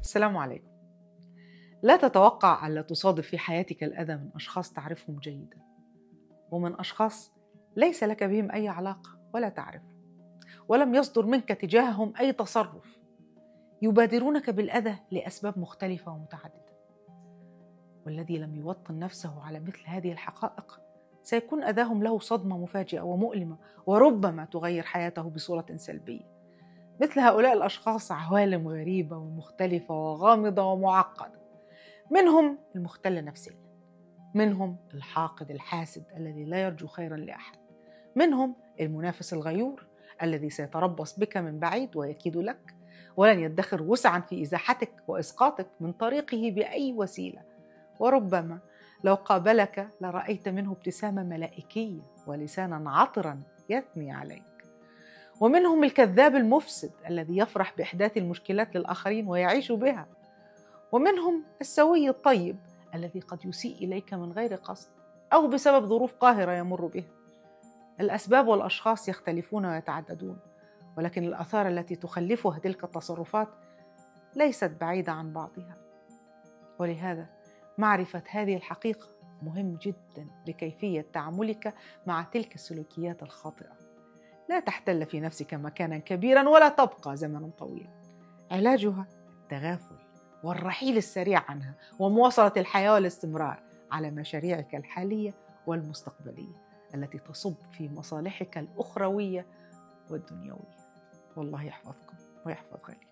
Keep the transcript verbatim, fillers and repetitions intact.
السلام عليكم. لا تتوقع ألا تصادف في حياتك الأذى من أشخاص تعرفهم جيدا، ومن أشخاص ليس لك بهم أي علاقة ولا تعرف، ولم يصدر منك تجاههم أي تصرف، يبادرونك بالأذى لأسباب مختلفة ومتعددة. والذي لم يوطن نفسه على مثل هذه الحقائق سيكون أذاهم له صدمة مفاجئة ومؤلمة، وربما تغير حياته بصورة سلبية. مثل هؤلاء الأشخاص عوالم غريبة ومختلفة وغامضة ومعقدة. منهم المختل نفسيا، منهم الحاقد الحاسد الذي لا يرجو خيرا لأحد، منهم المنافس الغيور الذي سيتربص بك من بعيد ويكيد لك، ولن يدخر وسعا في إزاحتك وإسقاطك من طريقه بأي وسيلة. وربما لو قابلك لرأيت منه ابتسامة ملائكية ولسانا عطرا يثني عليك. ومنهم الكذاب المفسد الذي يفرح بإحداث المشكلات للآخرين ويعيش بها. ومنهم السوي الطيب الذي قد يسيء إليك من غير قصد أو بسبب ظروف قاهرة يمر بها. الأسباب والأشخاص يختلفون ويتعددون، ولكن الآثار التي تخلفها تلك التصرفات ليست بعيدة عن بعضها. ولهذا معرفة هذه الحقيقة مهم جدا لكيفية تعاملك مع تلك السلوكيات الخاطئة. لا تحتل في نفسك مكانا كبيرا ولا تبقى زمنا طويلا. علاجها التغافل والرحيل السريع عنها، ومواصلة الحياة والاستمرار على مشاريعك الحالية والمستقبلية التي تصب في مصالحك الأخروية والدنيوية. والله يحفظكم ويحفظ غيركم.